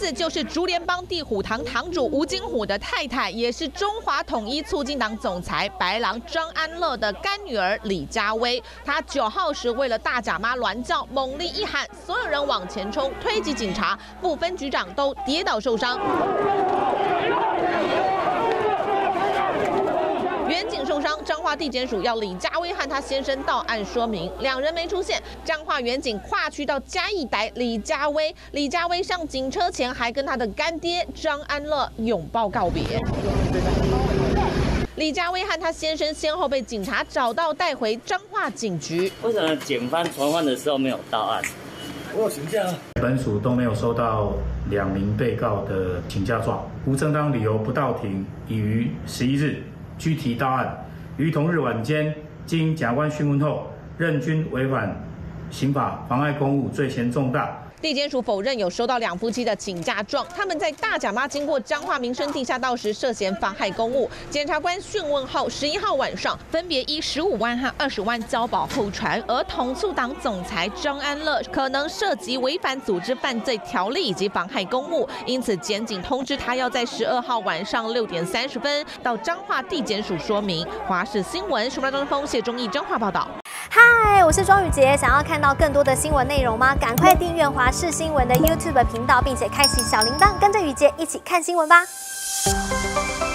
字就是竹联帮地虎堂堂主吴金虎的太太，也是中华统一促进党总裁白狼张安乐的干女儿李佳薇。她9号时为了大甲妈銮轿猛力一喊，所有人往前冲，推挤警察，部分局长都跌倒受伤。远景受伤，彰化地检署要李佳薇和她先生到案说明，两人没出现。彰化远景跨区到嘉义逮李佳薇，李佳薇上警车前还跟她的干爹张安乐拥抱告别。李佳薇和她先生先后被警察找到带回彰化警局。 为什么检方传唤的时候没有到案？ 我有请假啊。 本署都没有收到2名被告的请假状，无正当理由不到庭，已于11日具体到案，于同日晚间经检察官讯问后，认均违反刑法妨碍公务，罪嫌重大。 地检署否认有收到2夫妻的请假状，他们在大甲妈经过彰化民生地下道时涉嫌妨害公务。检察官讯问后，11号晚上分别以15万和20万交保候传，而统促党总裁张安乐可能涉及违反组织犯罪条例以及妨害公务，因此检警通知他要在12号晚上6点30分到彰化地检署说明。华视新闻数码中锋谢忠义彰化报道。 嗨，我是庄宇杰，想要看到更多的新闻内容吗？赶快订阅华视新闻的 YouTube 频道，并且开启小铃铛，跟着宇杰一起看新闻吧。